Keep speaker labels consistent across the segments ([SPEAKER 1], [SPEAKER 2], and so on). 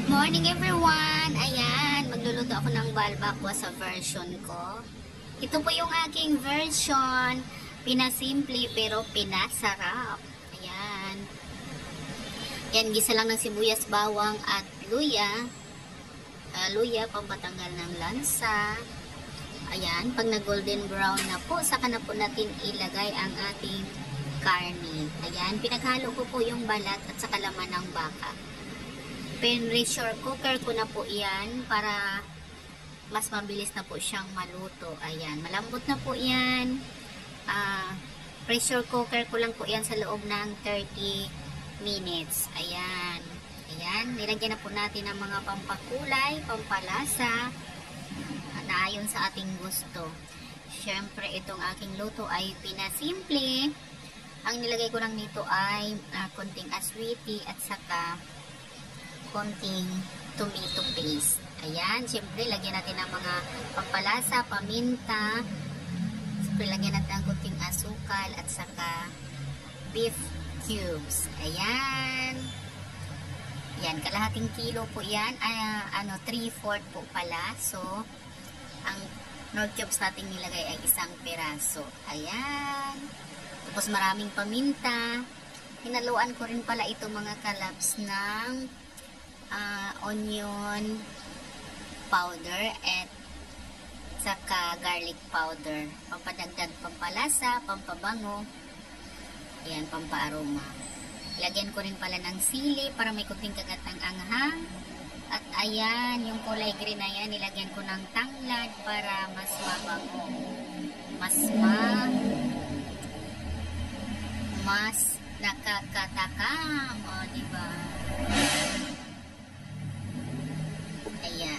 [SPEAKER 1] Good morning everyone! Ayan, magluluto ako ng balbakwa sa version ko. Ito po yung aking version. Pinasimple pero pinasarap. Ayan. Yan, gisa lang ng sibuyas, bawang at luya. Luya, pampatanggal ng lansa. Ayan, pag na golden brown na po, saka na po natin ilagay ang ating karne. Ayan, pinaghalo ko po yung balat at saka laman ng baka. Pressure cooker ko na po yan para mas mabilis na po siyang maluto. Ayan, malambot na po yan. Pressure cooker ko lang po yan sa loob ng 30 minutes. Ayan. Ayan, nilagyan na po natin ng mga pampakulay, pampalasa na ayon sa ating gusto. Siyempre, itong aking luto ay pinasimple. Ang nilagay ko lang nito ay konting aswiti at saka konting tomato paste. Ayan, siyempre lagyan natin ng mga pampalasa, paminta. Siyempre lagyan natin ng konting asukal at saka beef cubes. Ayan. Yan, kalahating kilo po yan. 3/4 po pala. So, ang nor cubes natin nilagay ay 1 peraso. Ayan. Tapos maraming paminta. Hinaluan ko rin pala ito mga kalabs ng onion powder at saka garlic powder. Pampadagdag pampalasa, pampabango. Ayan, pampaaroma. Lagyan ko rin pala ng sili para may kunting kagat ng anghang. At ayan, yung kulay green na yan, nilagyan ko ng tanglad para mas mabango. Mas nakakatakam. O, diba? Ayan.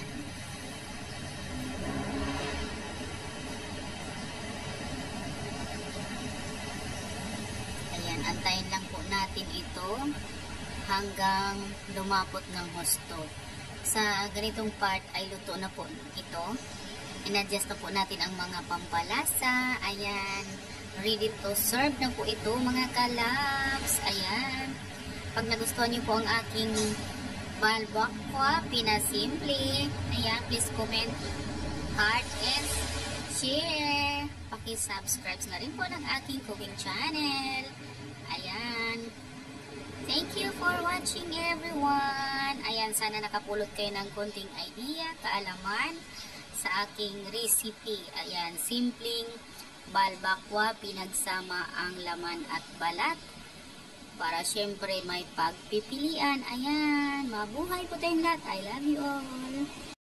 [SPEAKER 1] Ayan, antayin lang po natin ito hanggang lumapot ng husto. Sa ganitong part ay luto na po ito. In-adjust na po natin ang mga pampalasa. Ayan. Ready to serve na po ito mga kalabs. Ayan. Pag nagustuhan niyo po ang aking balbakwa, pinasimple. Ayan, please comment, heart, and share. Paki-subscribe na rin po ng aking cooking channel. Ayan. Thank you for watching everyone. Ayan, sana nakapulot kayo ng konting idea, kaalaman sa aking recipe. Ayan, simpleng balbakwa, pinagsama ang laman at balat. Para syempre may pagpipilian. Ayan, mabuhay po tayong lahat. I love you all.